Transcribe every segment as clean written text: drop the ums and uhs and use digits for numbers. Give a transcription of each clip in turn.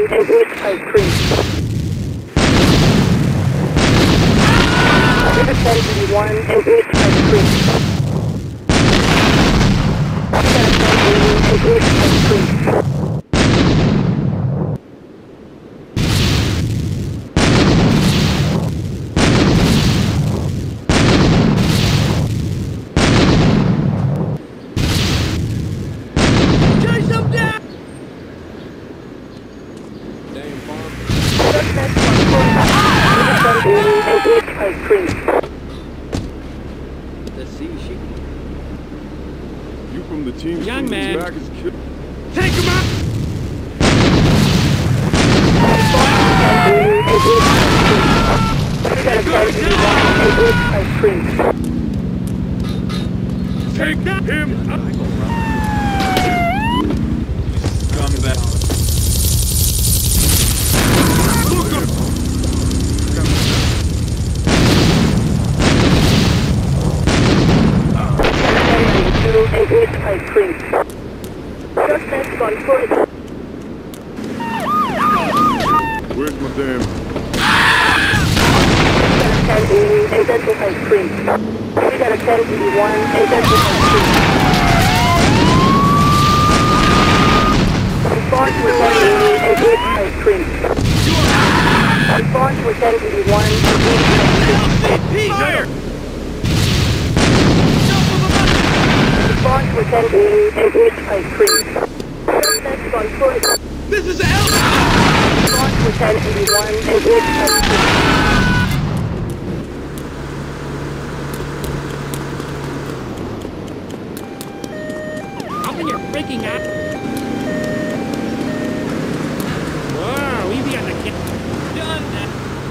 and East Ice Creek. Intersection 1 and East Ice Creek. Intersection 80 and East Ice Creek. You from the team? Young man. Back is killed. Take him out! Take him out! Scumbag. And East Ice Creek. Suspects on foot. Where's my damn? And Central Ice Creek. We got a 1081 and Central Ice Creek. Response to 1080 and East Ice Creek. Response to 1081 and East Ice Creek. Fire! Response to 1080 and East Ice Creek. Suspects on foot. This is L! Response to 1081 and East Ice Creek. Open your freaking app! Whoa, easy on the kid. Done that.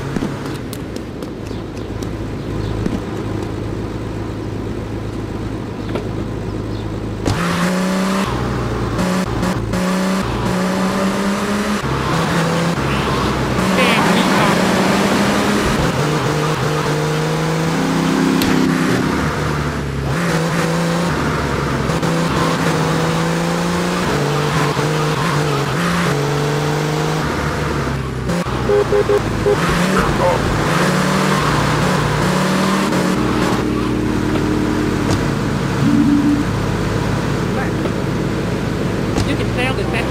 You can sail this back.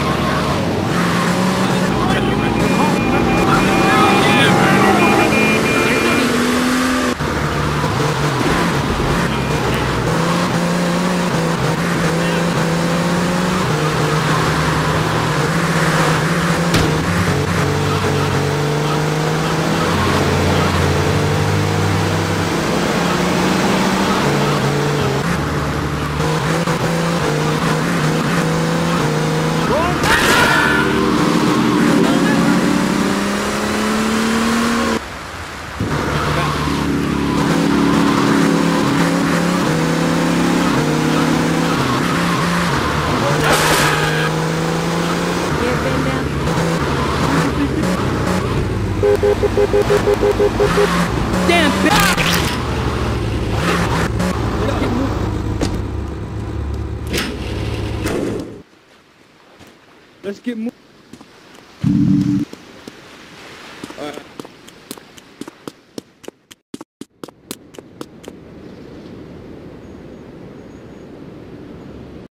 Damn bitch! Let's get moving.